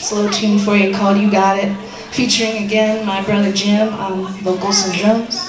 slow tune for you called You Got It, featuring again my brother Jim on vocals and drums.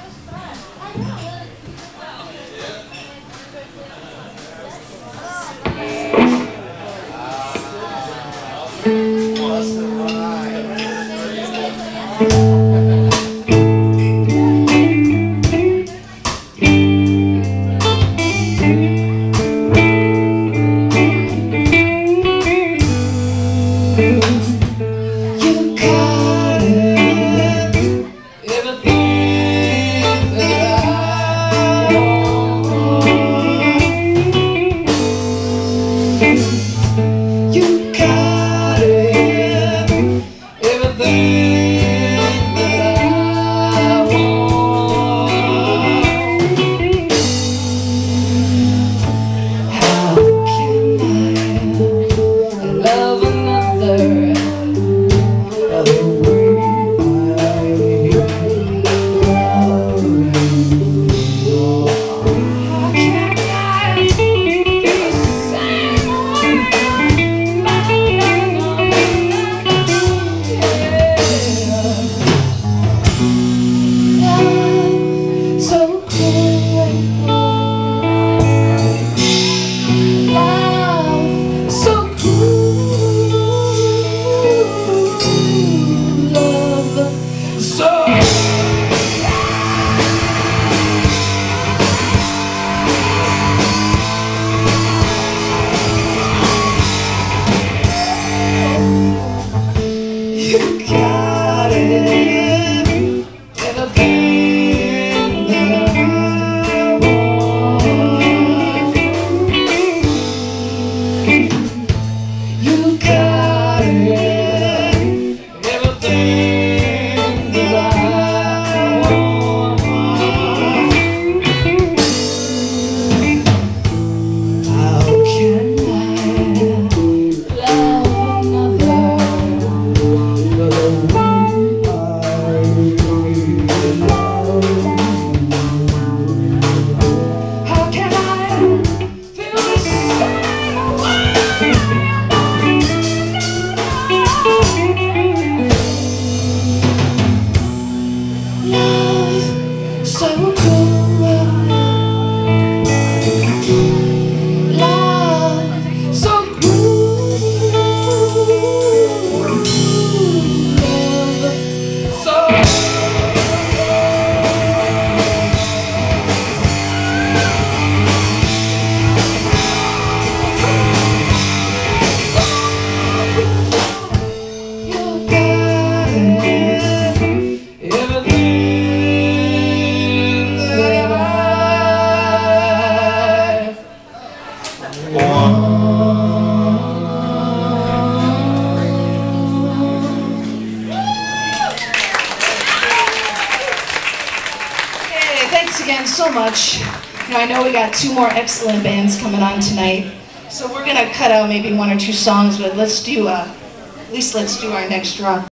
Thanks again so much. You know, I know we got two more excellent bands coming on tonight, so we're gonna cut out maybe one or two songs, but let's do at least let's do our next rock.